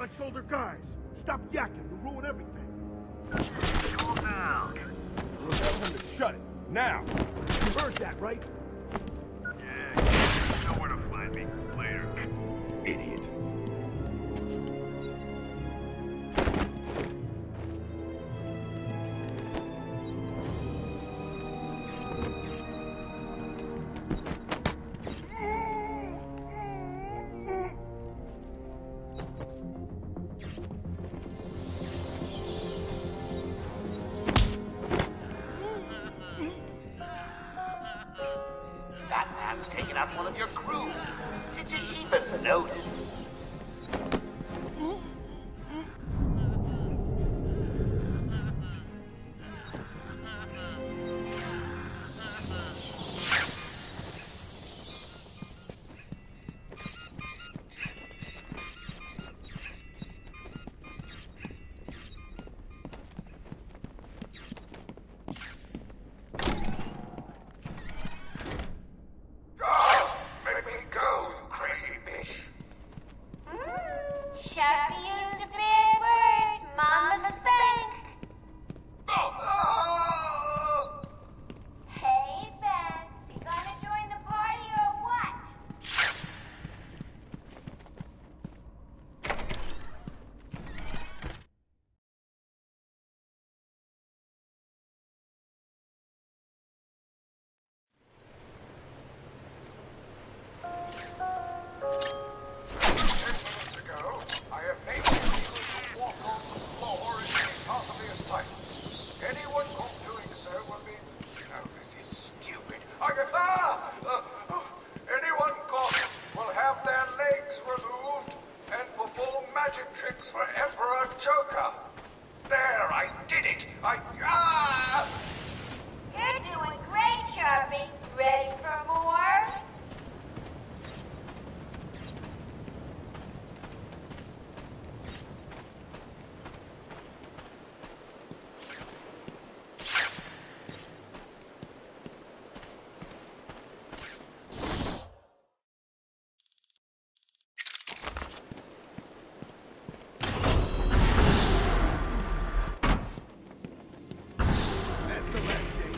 my shoulder guys. Stop yakking, you ruin everything. Cool down. Tell him to shut it, now! You heard that, right? Yeah, you know where to find me. Later. Idiot. That man's taken out one of your crew. Did you even notice? Make me go, you crazy bitch. Sharpie used a big word. Mama spank. Oh. Hey, Beth, you gonna join the party or what? Ago, I have made people to walk on the floor in any part of the asylum. Anyone caught doing so will be... Oh, this is stupid. Anyone caught will have their legs removed and perform magic tricks for Emperor Joker. There, I did it. You're doing great, Sharpie. Ready for more? That's the last day.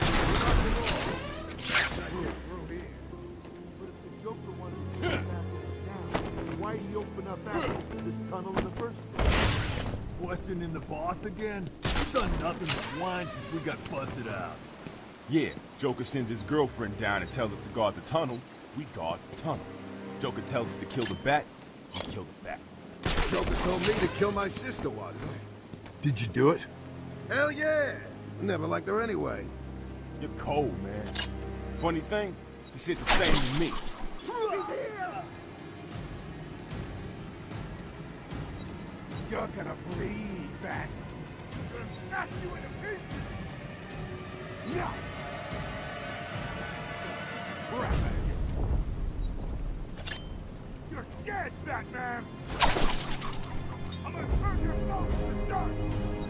Not here, through here. But if the Joker wanted to get back down, why'd he open up access to this tunnel in the first place? Questioning the boss again? He's done nothing but whine since we got busted out. Yeah, Joker sends his girlfriend down and tells us to guard the tunnel. We guard the tunnel. Joker tells us to kill the bat. We kill the bat. Joker told me to kill my sister once. Did you do it? Hell yeah! Never liked her anyway. You're cold, man. Funny thing, he said the same to me. You're gonna bleed back. I'm gonna smash you into pieces. No! Crap out of here. You're dead, Batman! I'm gonna turn your mouth to dust!